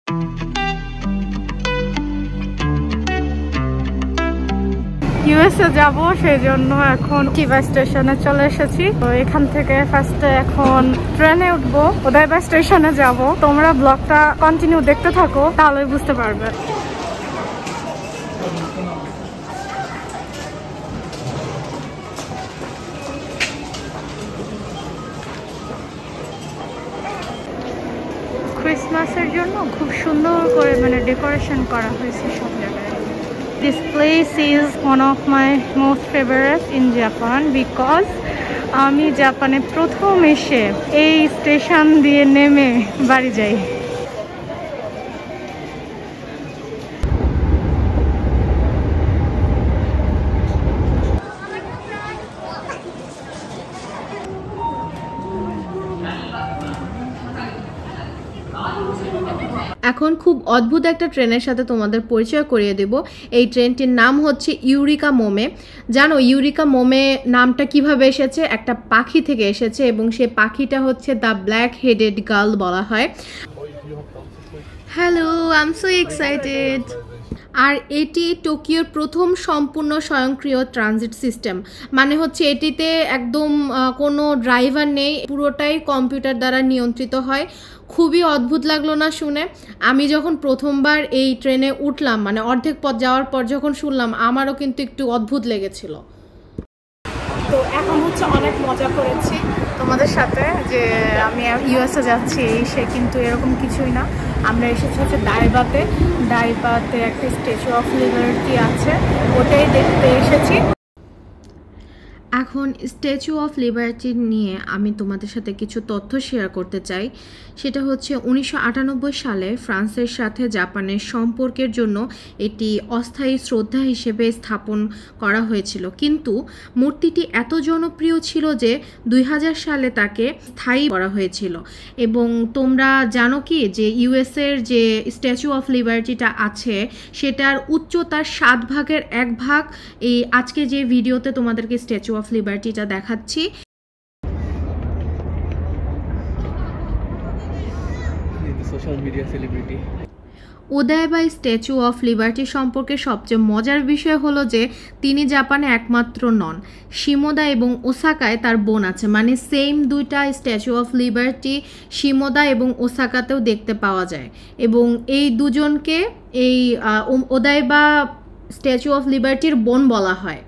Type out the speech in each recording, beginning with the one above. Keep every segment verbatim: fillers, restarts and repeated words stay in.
USA যাব, সেই জন্য এখন ডাইবা স্টেশনে চলে এসেছি। তো এখান থেকে ফার্স্টে এখন ট্রেনে উঠবো, ওদাইবা স্টেশনে যাব। তোমরা ব্লগটা কন্টিনিউ দেখতে থাকো, তাহলে বুঝতে পারবে। ক্রিসমাসের জন্য খুব সুন্দর করে মানে ডেকোরেশন করা হয়েছে সব জায়গায়। This place is one of my most favorite in Japan because আমি জাপানে প্রথম এসে এই স্টেশন দিয়ে নেমে বাড়ি যাই। এখন খুব অদ্ভুত একটা ট্রেনের সাথে তোমাদের পরিচয় করিয়ে দেব। এই ট্রেনটির নাম হচ্ছে ইউরিকামোমে। জানো ইউরিকামোমে নামটা কিভাবে এসেছে? একটা পাখি থেকে এসেছে এবং সেই পাখিটা হচ্ছে দ্য ব্ল্যাক হেডেড গার্ল বলা হয়। Hello, I am so excited. আর এটি টোকিওর প্রথম সম্পূর্ণ স্বয়ংক্রিয় ট্রানজিট সিস্টেম, মানে হচ্ছে এটিতে একদম কোনো ড্রাইভার নেই, পুরোটাই কম্পিউটার দ্বারা নিয়ন্ত্রিত হয়। খুবই অদ্ভুত লাগলো না শুনে? আমি যখন প্রথমবার এই ট্রেনে উঠলাম, মানে অর্ধেক পথ যাওয়ার পর যখন শুনলাম, আমারও কিন্তু একটু অদ্ভুত লেগেছিল। তো এখন হচ্ছে অনেক মজা করেছি তোমাদের সাথে যে আমি ইউএসএ যাচ্ছি, সে কিন্তু এরকম কিছুই না। আমরা এসেছি হচ্ছে ডাইবাতে। ডাইবাতে একটা স্ট্যাচু অফ লিবার্টি আছে, ওটাই দেখতে এসেছি। এখন স্ট্যাচু অফ লিবার্টি নিয়ে আমি তোমাদের সাথে কিছু তথ্য শেয়ার করতে চাই। সেটা হচ্ছে উনিশশো আটানব্বই সালে ফ্রান্সের সাথে জাপানের সম্পর্কের জন্য এটি অস্থায়ী শ্রদ্ধা হিসেবে স্থাপন করা হয়েছিল, কিন্তু মূর্তিটি এত জনপ্রিয় ছিল যে দুই হাজার সালে তাকে স্থায়ী করা হয়েছিল। এবং তোমরা জানো কি যে ইউএসের যে স্ট্যাচু অফ লিবার্টিটা আছে সেটার উচ্চতার সাত ভাগের এক ভাগ এই আজকে যে ভিডিওতে তোমাদেরকে স্ট্যাচু অফ লিবার্টিটা দেখাচ্ছি। Social media celebrity Odaiba statue of liberty সম্পর্কে সবচেয়ে মজার বিষয় হলো যে তিনি জাপানে একমাত্র নন, শিমোদা এবং ওসাকায় তার বোন আছে, মানে সেম দুইটা স্ট্যাচু অফ লিবার্টি শিমোদা এবং ওসাকাতেও দেখতে পাওয়া যায়। এবং এই দুজনকে এই ওদাইবা স্ট্যাচু অফ লিবার্টির বোন বলা হয়।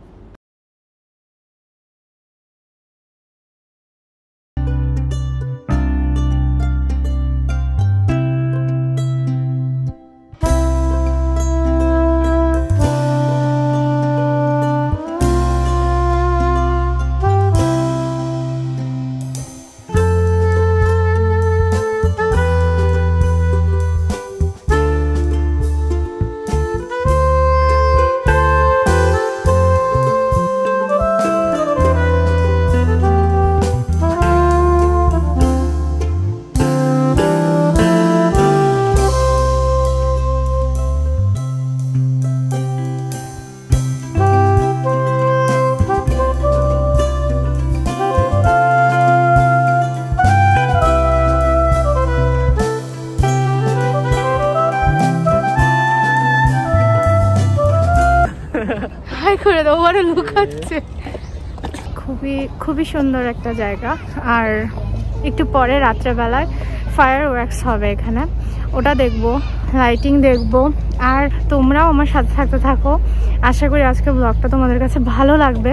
করে দাও, ওরা লুকাচ্ছে। খুবই খুবই সুন্দর একটা জায়গা। আর একটু পরে রাত্রেবেলায় ফায়ার ওয়ার্কস হবে এখানে, ওটা দেখবো, লাইটিং দেখবো। আর তোমরাও আমার সাথে থাকতে থাকো, আশা করি আজকে ব্লগটা তোমাদের কাছে ভালো লাগবে।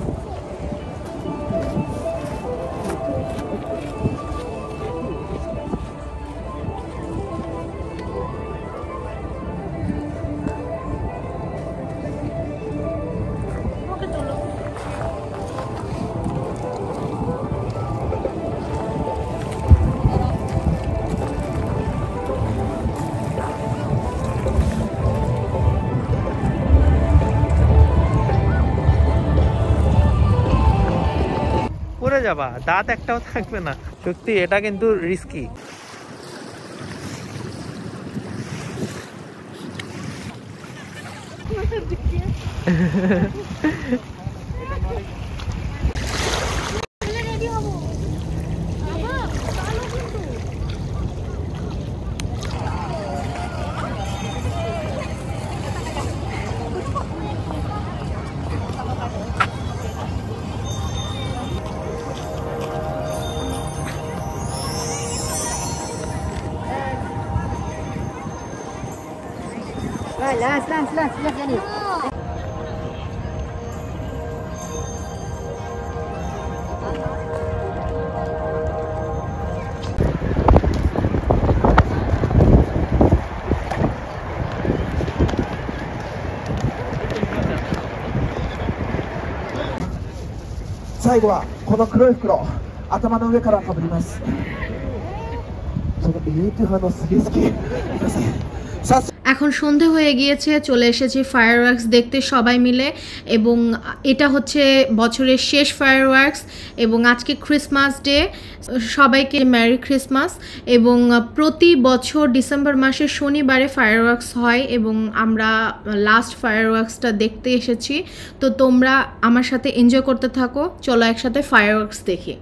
যাবা, দাঁত একটাও থাকবে না। সত্যি এটা কিন্তু রিস্কি। 最後はこの黒い袋頭の上からかぶります。その エートゥー 派のすげえ好き。皆さん এখন সন্ধে হয়ে গিয়েছে, চলে এসেছি ফায়ারওয়ার্কস দেখতে সবাই মিলে, এবং এটা হচ্ছে বছরের শেষ ফায়ারওয়ার্কস এবং আজকে ক্রিসমাস ডে। সবাইকে মেরি ক্রিসমাস। এবং প্রতি বছর ডিসেম্বর মাসের শনিবারে ফায়ারওয়ার্কস হয় এবং আমরা লাস্ট ফায়ারওয়ার্কসটা দেখতে এসেছি। তো তোমরা আমার সাথে এনজয় করতে থাকো, চলো একসাথে ফায়ারওয়ার্কস দেখি।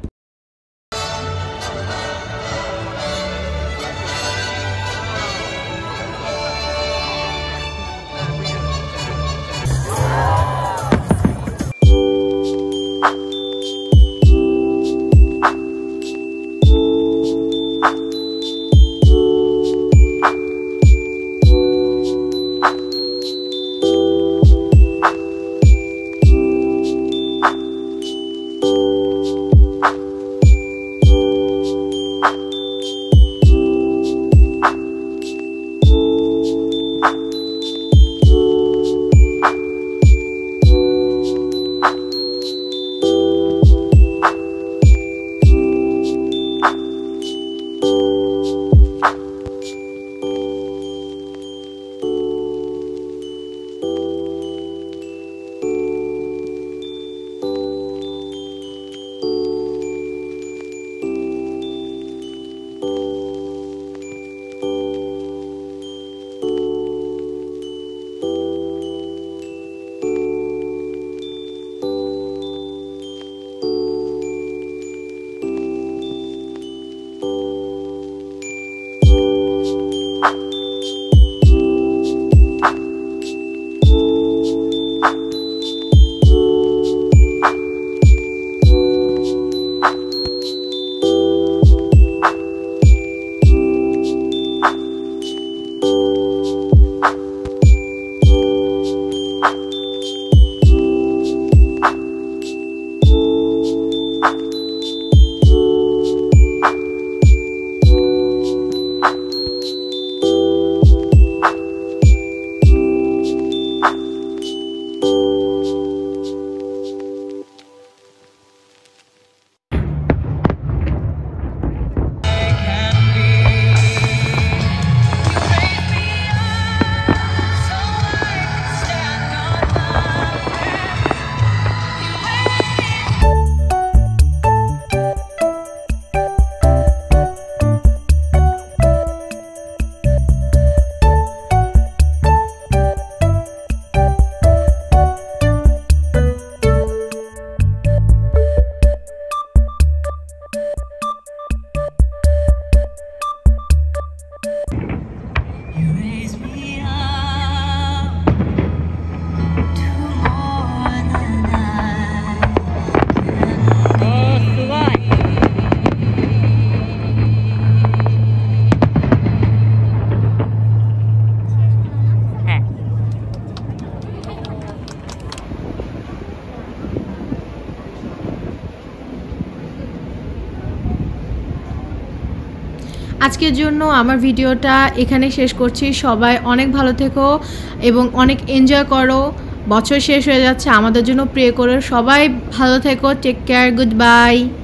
আজকের জন্য আমার ভিডিওটা এখানে শেষ করছি। সবাই অনেক ভালো থেকো এবং অনেক এনজয় করো। বছর শেষ হয়ে যাচ্ছে, আমাদের জন্য প্রে করো। সবাই ভালো থেকো। Take care, good by.